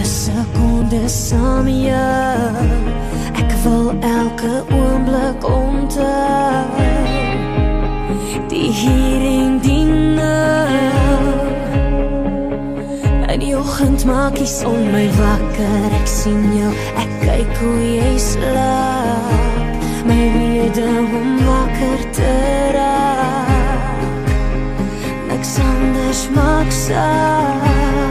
sekonde saam met jou. Ek wil elke oomblik onthou. Die hier en die nou. In die oggend maak die son my wakker. Ek sien jou, ek kyk hoe jy slaap. My rede om wakker te raak. Niks anders maak saak.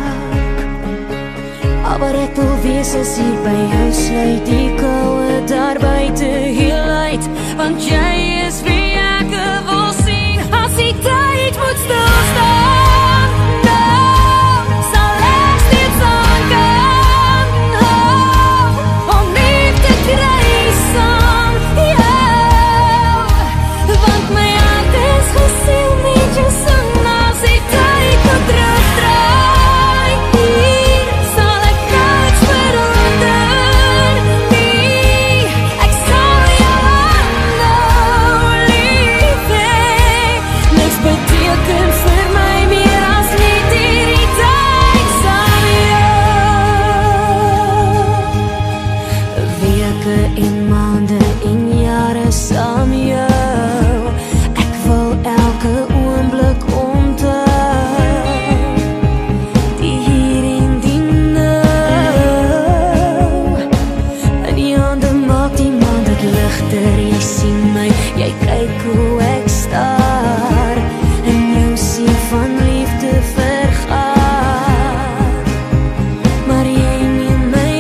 Maar ek wil wees as hier by jou sluit die koue daar buite heel uit, want jy is wie ek wil sien. As die tyd moet stilstaan, nou sal ek steeds aangaan, om lief te kry saam jou, want my hart is gesiel met jou sin. As die tyd moet terugdraai, saam jou, ek wil elke oomblik onthou. Die hier en die nou. In die hande maak die maan dit ligter. Jy sien my, jy kyk hoe ek staar. In jou sien van liefde vergaar. Maar jy neem my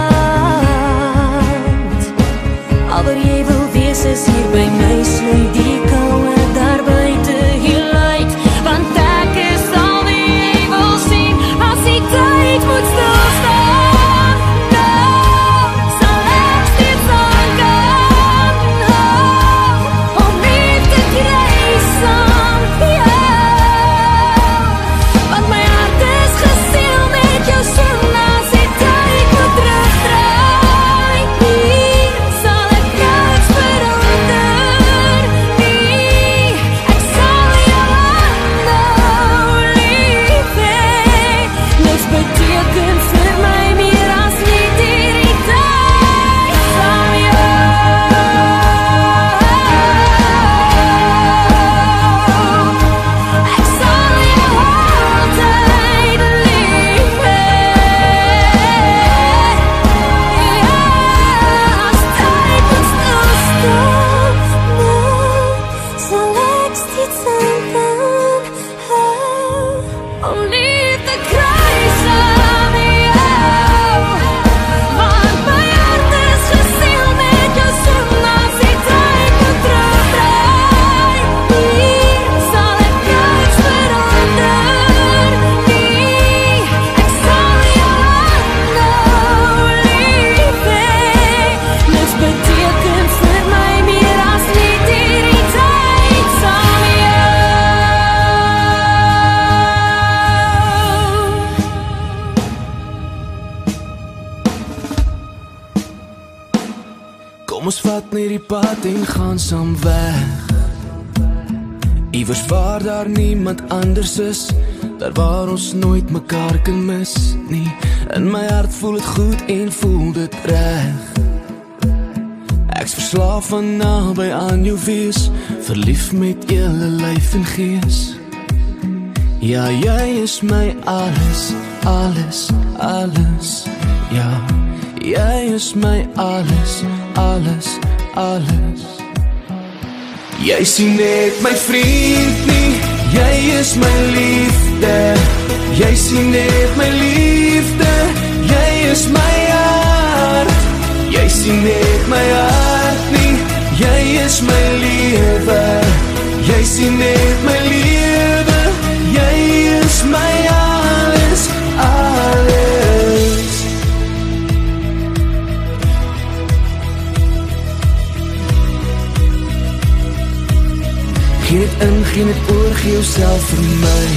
hand. Alhoewel jy wil wees is hier by my, sluit die koue daar buite heel uit, want ek is al wie jy wil sien. As die tyd moet stilstaan, nou sal ek steeds aangaan, om lief te kry saam jou, want my hart is gesiel met jou sin. As die tyd moet terugdraai, hier sal ek niks verander nie. Ek sal jou aanhou lief hê. Niks beteken vir my meer as net hierdie tyd saam jou. Ek sal jou altyd lief hê. As tyd moet stilstaan, nou sal ek steeds aangaan, om lief te kry saam jou, want my hart is gesiel met jou sin. As die tyd moet terugdraai, hier sal ek niks verander nie. Ek sal jou aanhou lief hê. Niks beteken vir my meer as net hierdie tyd saam jou. Kom ons vat net die pad en gaan saam weg. Iewers waar daar niemand anders is, daar waar ons nooit mekaar kan mis nie. In my hart voel het goed en voel dit reg. Ek's verslaaf van naby aan jou wees, verlief met hele lyf en gees. Ja, jy is my alles, alles, alles. Ja, jy is my alles, alles, alles. Jy sien net my vriend nie, jy is my liefde. Jy sien net my liefde, jy is my hart. Jy sien net my hart nie, jy is my lewe. Jy sien net my lewe, jy is my alles, alles. Geen het in, geen het oor, gee jouself vir my,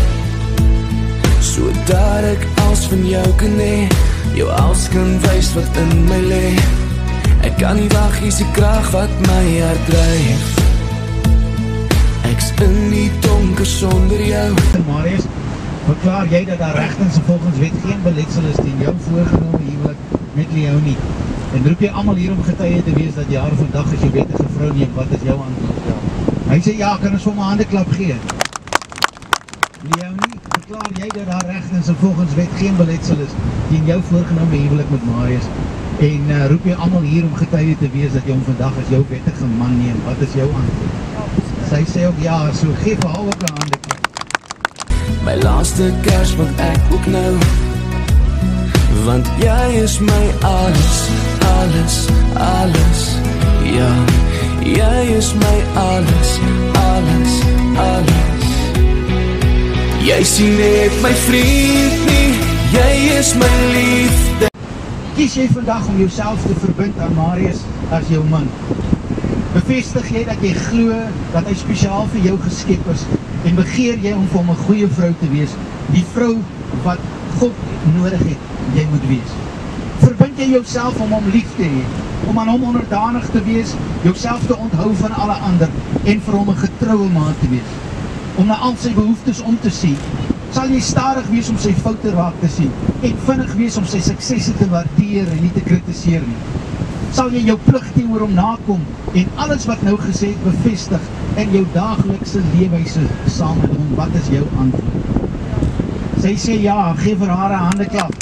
sodat ek als van jou kan hê, jou als kan wys wat in my lê. Ek kan nie wag, hier is die krag wat my hart dryf. Ek's in die donker sonder jou. Marius, Verklaar jy dat daar regtens volgens wet geen beletsel is teen jou voorgenome huwelik met Leonie? En roep jy almal hier om getuie te wees dat jy haar vandag as jou wettige vrou neem? Wat is jou antwoord? Hy sê ja, kan ons vir my handeklap gee? Leonie, verklaar jy dat daar regtens volgens wet geen beletsel is teen jou voorgenome huwelik met Marius? En roep jy almal hier om getuie te wees dat jy hom vandag as jou wettige man neem? Wat is jou antwoord? Sy sê ook ja, so geef vir haar ook 'n handeklap. My laaste kers wat ek ook nou, want jy is my alles, alles, alles. Ja, jy is my alles, alles, alles. Jy sien net my vriend nie, jy is my liefde. Kies jy vandag om jouself te verbind aan Marius as jou man? Bevestig jy dat jy glo dat hy spesiaal vir jou geskep is en begeer jy om vir hom 'n goeie vrou te wees, die vrou wat God nodig het, jy moet wees? Verbind jy jouself om hom lief te hê, om aan hom onderdanig te wees, jouself te onthou van alle ander en vir hom 'n getroue maat te wees, om na al sy behoeftes om te sien? Sal jy stadig wees om sy foute raak te sien en vinnig wees om sy suksesse te waardeer en nie te kritiseer nie? Sal jy jou plig teenoor hom nakom en alles wat nou gesê het bevestig in jou daaglikse leefwyse saam met hom? Wat is jou antwoord? Sy sê ja, geef vir haar 'n handeklap.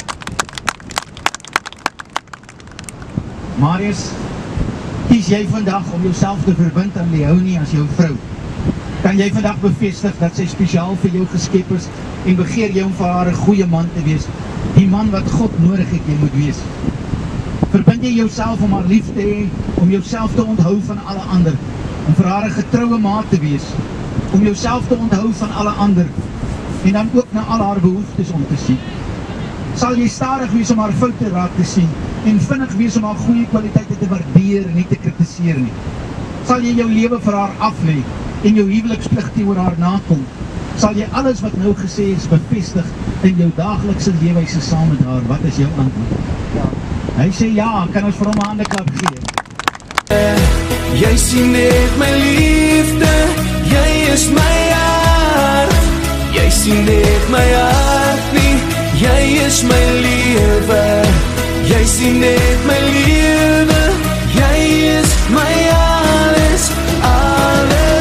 Marius, kies jy vandag om jouself te verbind aan Leonie as jou vrou? Kan jy vandag bevestig dat sy spesiaal vir jou geskep is en begeer jy om vir haar 'n goeie man te wees, die man wat God nodig het jy moet wees? Verbind jy jouself om haar lief te hê, om jouself te onthou van alle ander, om vir haar 'n getroue maat te wees, om jouself te onthou van alle ander en dan ook na al haar behoeftes om te sien? Sal jy stadig wees om haar foute raak te sien en vinnig wees om haar goeie kwaliteite te waardeer en nie te kritiseer nie? Sal jy jou lewe vir haar aflê en jou huweliksplig teenoor haar nakom? Sal jy alles wat nou gesê is bevestig in jou daaglikse leefwyse saam met haar? Wat is jou antwoord? Hy sê ja, kan ons vir hom 'n handeklap gee? Jy sien net my liefde, jy is my hart. Jy sien net my hart nie, jy is my lewe. Jy sien net my lewe, jy is my alles, alles.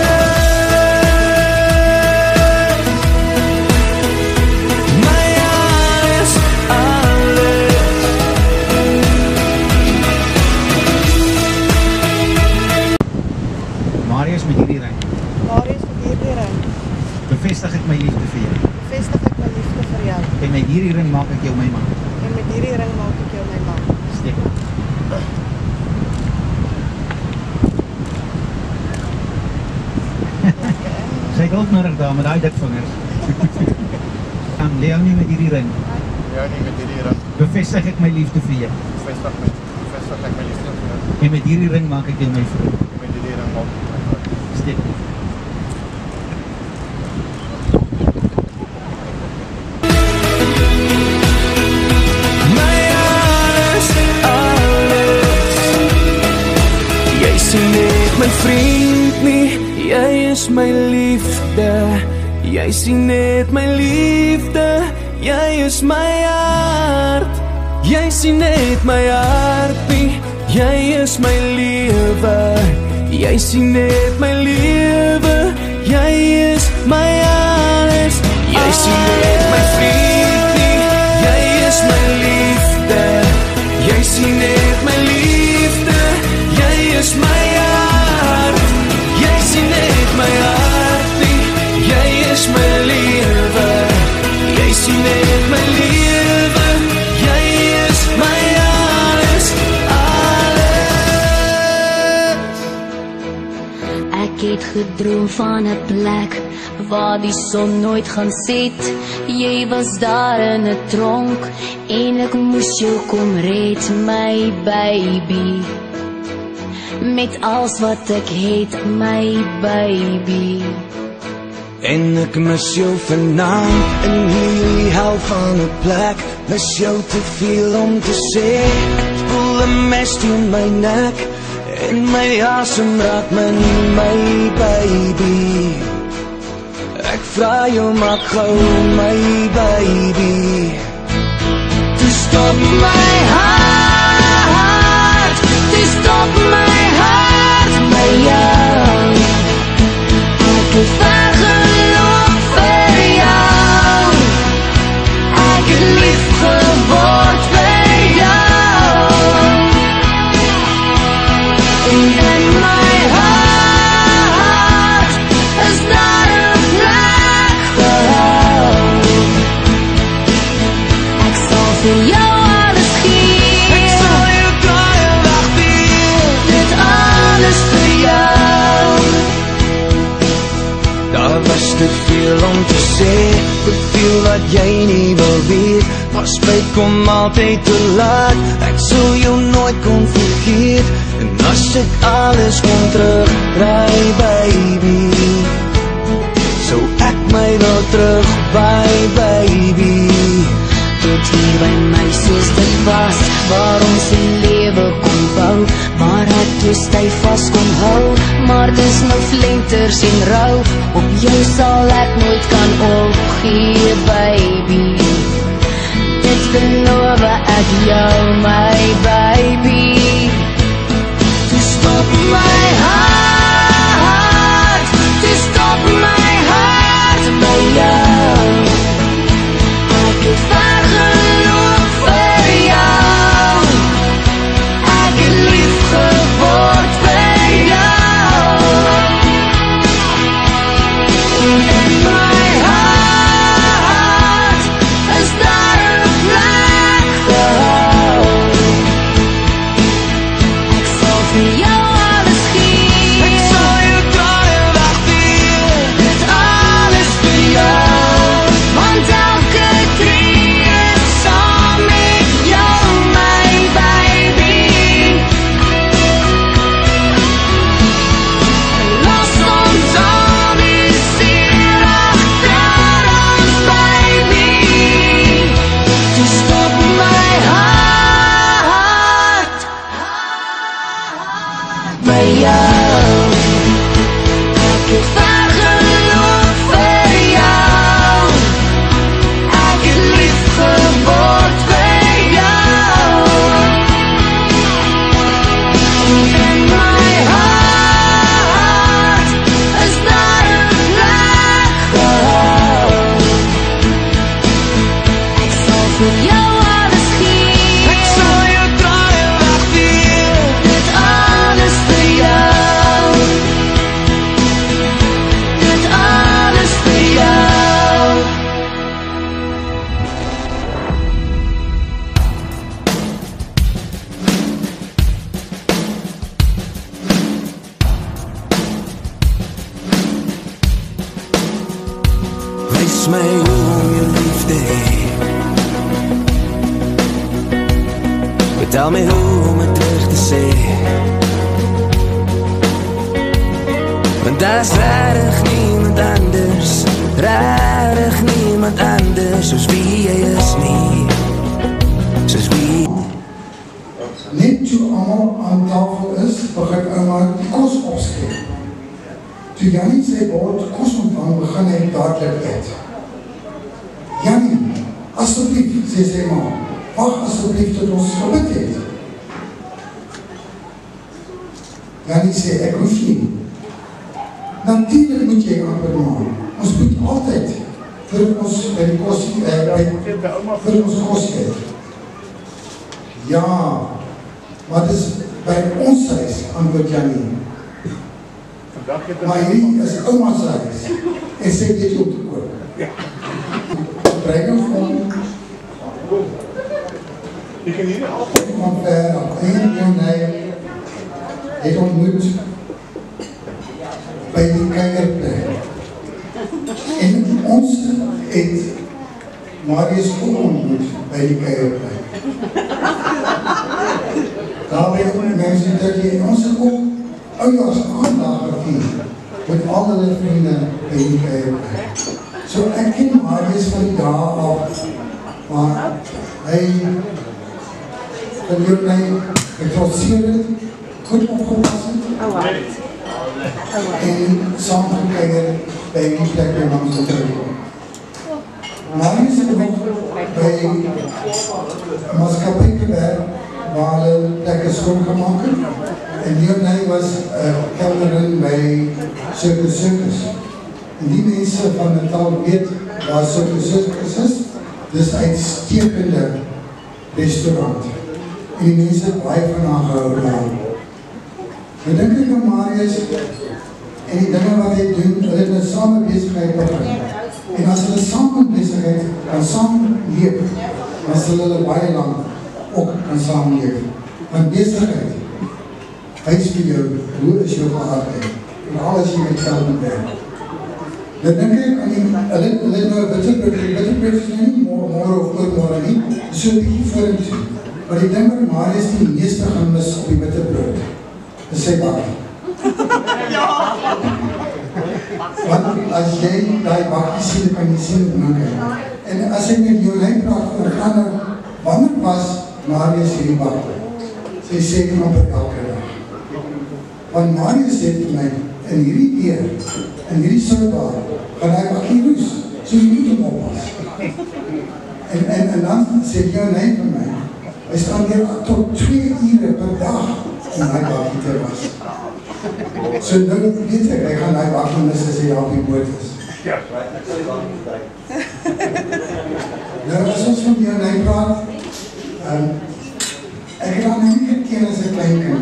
Marius met hierdie ring. Marius met hierdie ring. Bevestig ek my liefde vir jou. Bevestig ek my liefde vir jou. En met hierdie ring maak ek jou my man. En met hierdie ring maak ek jou my man. Steek. Sy het ook nodig daar met daai dik vingers. Leonie met hierdie ring. Leonie met hierdie ring. Bevestig ek my liefde vir jou. Bevestig ek my liefde vir jou. En met hierdie ring maak ek jou my vrou. Met hierdie ring maak ek my vrou. Steek. My alles, alles. Jy sien net my vriend nie, jy is my liefde. Jy sien net my liefde, jy is my hart. Jy sien net my hart nie, jy is my lewe. Jy sien net my lewe, jy is my alles. Jy sien net my vriend nie, jy is my liefde. Jy sien net my liefde, jy is my hart. Jy sien net my hart nie, jy is my lewe. Jy sien net my lewe, jy is my alles, alles. Ek het gedroom van 'n plek waar die son nooit gaan set. Jy was daar in 'n tronk en ek moes jou kom red, my baby. Met alles wat ek het, my baby. En ek mis jou vanaand in hierdie hel van 'n plek. Mis jou te veel om te sê. Voel 'n mes teen my nek en my asem raak my baby. Ek vra jou maak gou my baby. Toe stop my hart, toe stop my hart by jou. Ek het vergeloop vir jou, ek het lief geword vir jou. In my heart is daar 'n plek vir jou. Ek sal vir jou alles gee, ek sal jou daai dag weer, dit alles vir jou. Daar was te veel om te sê, te veel wat jy nie wil weet, maar spyt kom altyd te laat, ek sal jou nooit kon vergeet. En as ek alles kon terugdraai, baby, sou ek my wel terug by, baby. Tot hier by my soos dit was, waar ons die lewe kon bou, maar ek toe styf vast kon hou, maar dis nou flenters en rou, op jou sal ek nooit kan opgee, baby. Dit beloof ek jou, my baby. To stop my heart, to stop my heart by jou. Ek het vergeloop vir jou, ek het lief geword vir jou. In my heart is daar 'n plek vir jou. Ek sal vir jou alles gee, ek sal jou daai dag weer, dit alles vir jou. Want elke tree is saam met jou, my baby. Los ons al die seer agter ons, baby. To stop my heart by jou. Ek het vergeloop vir jou, ek het lief geword vir jou. In my heart is daar 'n plek vir jou. Ek sal vir jou alles gee, ek sal jou daai dag weer, dit alles vir jou. Dit alles vir jou. Wys my hoe om jou lief te hê, vertel my hoe om het terug te sê, want daar is rarig niemand anders, rarig niemand anders, soos wie jy is nie, soos wie. Net toe almal aan tafel is, begin ouma die kos opskep. Toe Jannie sy bord kos ontvang, begin hy dadelik eet. Jannie, asseblief, sê sy ma, wag asseblief tot ons gebid het. Jannie sê, ek hoef nie. Natuurlijk moet jy aanbid maak. Ons moet altyd vir ons by die kos vir ons kos eet. Ja, maar dis by ons huis aanbid Jannie. Maar hier is ouma's huis en sy weet jy op te koop. Bring van ver af en hy het ontmoet by die kuierplek. En ons het Marius ook ontmoet by die kuierplek. Daar by mense dat jy ons ook ouders aandag gevier met al hulle vriende by die kuierplek. So ek ken Marius van die dag af, maar hy verleer my getrotseerd het, goed opgepast het, en saamgekeier by by die plek by ons terugkom. Marius het nog by maatskappy gewerk waar hulle plekke schoongemaak het. En Leonie was kelnerin by Circus. En die mense van Natal weet waar Circus is, dis uitstekende restaurant. En die mense het baie van haar gehou daar. Nou dink ek aan Marius en die dinge wat hy doen, hulle het 'n same besigheid begin. En as hulle saam besigheid kan saam leef, dan sal hulle baie lank ook kan saam leef. Want besigheid wys vir jou, hoe is jou geaardheid, en alles jy met geld moet werk. Dan dink ek aan die, hulle nou Wittebrug is nou nie môre of oormôre nie, so 'n bietjie vorentoe. Maar die ding wat Marius die meeste gaan mis op die Wittebrug, is sy bakkie. Want as jy die bakkie sien, kan jy sien hoe nou. En as ek met Jolijn praat, dan gaan nou, wanneer was Marius hierdie bakkie? Sy sê knapper elke dag. Want Marius sê vir my, in hierdie weer, in hierdie soutbaar, gaan hy bakkie roes, so jy moet hom oppas. En dan sê Jolijn vir my, hy staan hier tot 2 ure per dag om hy bakkie te was. So nou weet ek, hy gaan hy bakkie mis as hy op die boot is. Nou as ons van Jolijn praat, ek het al nie geken as 'n klein kind.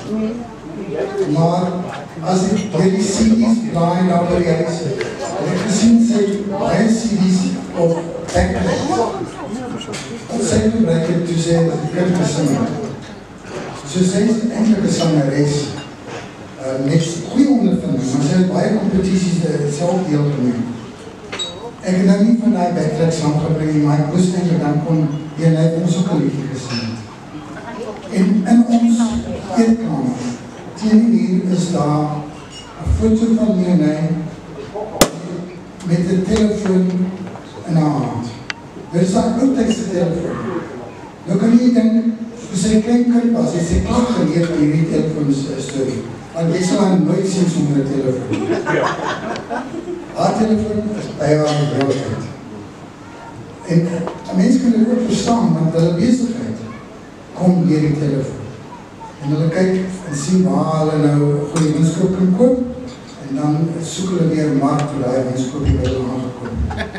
Maar as ek die CD's blaai na by die huis, ek het gesien sy baie CD's op backpack. Sy gebruik het toe sy kind gesing. So sy is eintlik 'n sangeres. Met goeie ondervinding, maar sy het baie competities self deelgeneem. Ek het nou nie van die backtrack saamgebring, maar ek moest eintlik dan kon jy ons ook 'n liedjie gesing het. En in ons eetkamer, teen die muur is daar 'n foto van Leonie met 'n telefoon in haar hand. Dit is haar oudtydse telefoon. Nou kan jy dink, toe sy klein kind was, het sy klaar geleer van hierdie telefoonstorie. Want jy sal haar nooit sien sonder 'n telefoon. Haar telefoon is by haar bedrijwigheid. En 'n mens kan dit ook verstaan, want hulle besigheid kom deur die telefoon. En hulle kyk en sien waar hulle nou 'n goeie winskoop kan koop, en dan soek hulle weer mark vir daai winskoop wat hulle aangekoop.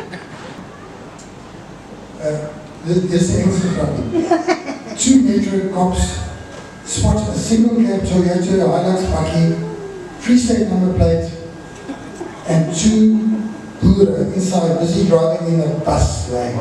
Dit is die Engelse grap. 2 major cops spot a single cab Toyota Hilux bakkie, free state number plate, and 2 boere inside busy driving in a bus lane.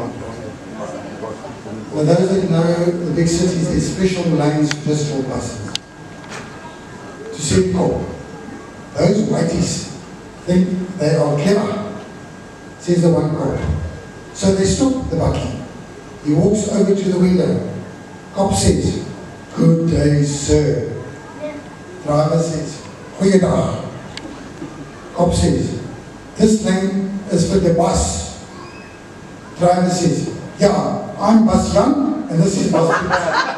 For those that know the big cities, there's special lanes just for buses. To see call. Those whiteys think they are clever, says the one cop. So they stop the bakkie. He walks over to the window. Cop says, "Good day, sir." Driver says, "Goeiedag." Cop says, "This lane is for the bus." Driver says, "Yeah, I'm Bas Jan, and this is Bas Piet."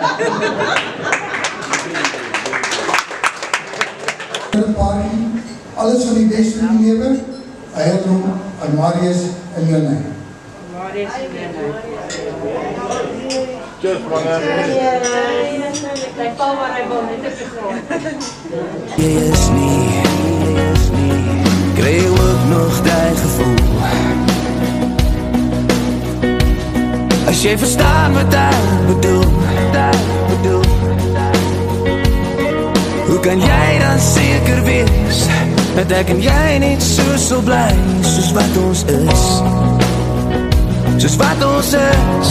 Alles van die beste in die lewe, hy het hom aan Marius en Leonie. Marius en Leonie. Cheers, brother. Hy val waar hy wil, net op die grond. Jy is nie, kry jy ook nog die gevoel. As jy verstaan wat ek bedoel, hoe kan jy dan seker wees, dat ek en jy net so sal bly, soos wat ons is. Soos wat ons is.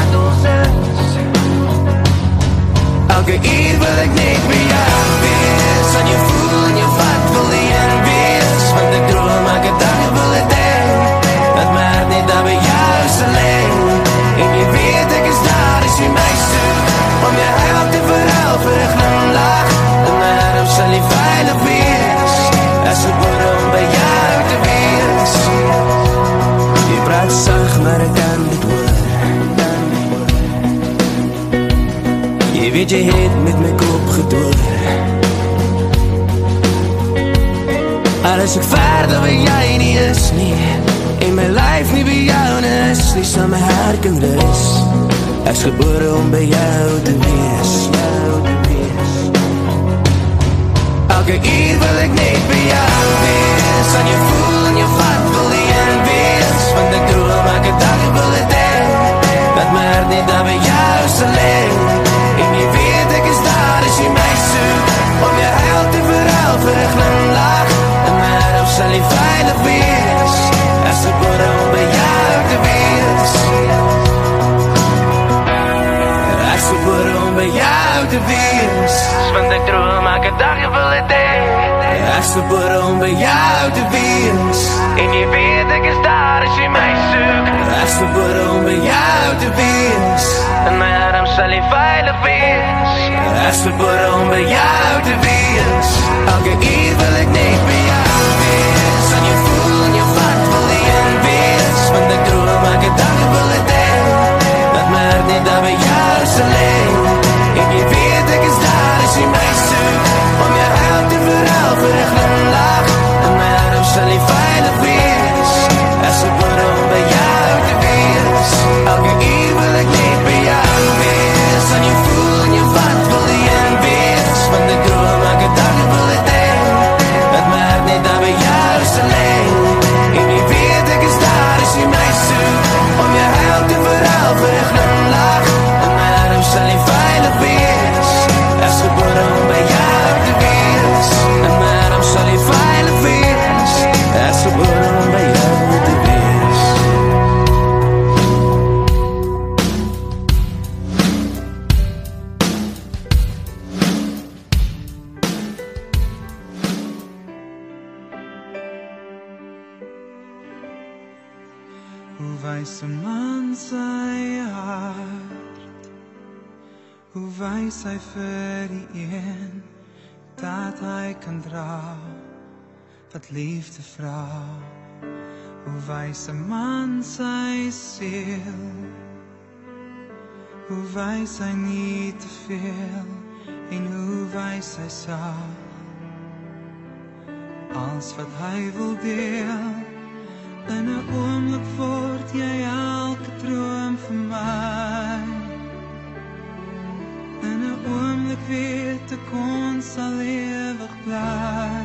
Elke uur wil ek net by jou wees, aan jou voel en jou vat wil die een wees, want ek droom elke dag wil het heen, dat my hart net daar by jou sal leen, en jy weet ek is daar as jy my soek, om jy huil te verhaal vir ek glimlach, en my arm sal nie veilig wees, as ek hoor om by jou te wees. Jy praat sag, maar ek kan dit hoor. Jy weet jy het met my kop gedoor. Al is ek verder waar jy nie is nie, en my lyf nie by jou nie is nie, sal my hart kan rus. Ek's gebore om by jou te wees. Elke uur wil ek net by jou wees, aan jou voel en jou vat wil die een wees, want ek droom elke dag ek wil het heen, dat my hart net daar by jou sal leen, en jy weet ek is daar as jy my soek, om jou huil te verhaal vir een glimlach, en my hart sal nie veilig wees, as gebore om by jou te wees. Ek's gebore om by jou te wees, want ek droom elke dag ek wil het heen. Ek's gebore om by jou te wees, en jy weet ek is daar as jy my soek. Ek's gebore om by jou te wees, en my arm sal nie veilig wees. Ek's gebore om by jou te wees, elke uur wil ek net by jou wees, aan jou voel en jou vat wil die een wees, want ek droom elke dag ek wil het heen, dat my hart net daar by jou sal leen, en jy weet ek is daar as jy my soek, om jou huil te verhaal vir een glimlach, en my arm sal nie veilig wees, as gebore om by jou te wees, elke uur wil ek net by jou wees, aan jou voel en jou vat wil die een wees, want ek droom elke dag ek wil het heen, dat my hart net daar by jou sal leen, en jy weet ek is daar as jy my soek, om jou huil te verhaal vir een glimlach, en my arm sal nie veilig wees, as gebore om by jou te wees, en my arm sal nie veilig wees, as gebore om by jou te wees. Hoe wys 'n man sy hart? Hoe wys hy vir die een dat hy kan dra, wat liefde vra? Hoe wys 'n man sy siel? Hoe wys hy nie te veel, en hoe wys hy saag? Als wat hy wil deel, in 'n oomblik word jy elke droom vir my. In 'n oomblik weet ek ons sal ewig bly.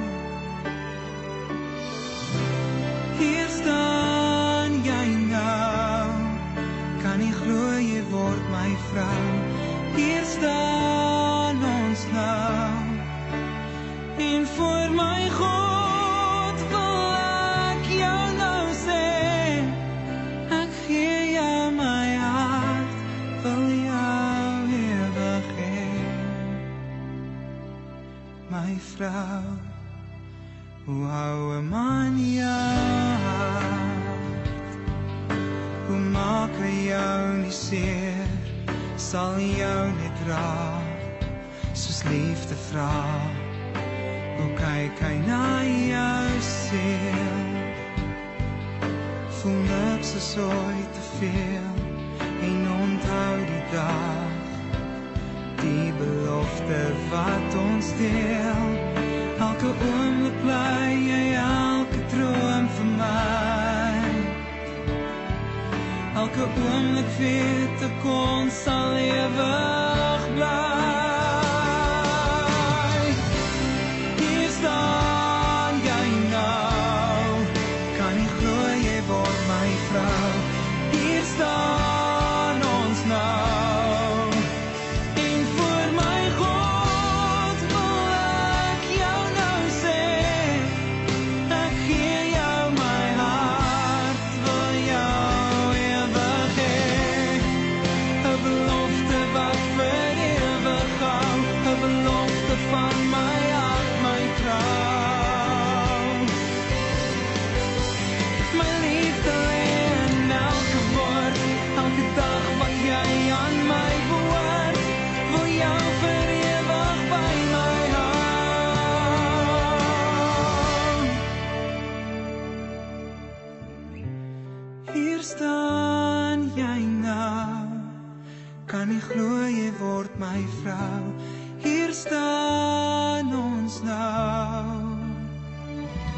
Hier staan jy nou, kan nie glo jy word my vrou. Hier staan ons nou, en voor my God wil ek jou nou sê, ek gee jou my hart, wil jou ewig hê. My vrou, hoe hou 'n man jou hart? Hoe maak hy jou nie seer, sal jou net dra, soos liefde vra. Hoe kyk hy na jou siel, voel niks is ooit te veel, en onthou die dag, die belofte wat ons deel. Elke oomblik bly jy elke droom vir my. Elke oomblik weet ek ons sal ewig bly. Hier staan jy nou, kan nie glo jy word my vrou. Hier staan ons nou, en voor my God wil ek jou nou sê, ek gee jou my hart, wil jou ewig hê. 'n belofte wat vir ewig hou, 'n belofte van my hart, my trou. My liefde lê in elke woord, elke dag wat jy aan my behoort, wil jou vir ewig by my hou. Hier staan jy nou, kan nie glo jy word my vrou. Hier staan ons nou.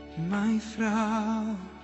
my vrou.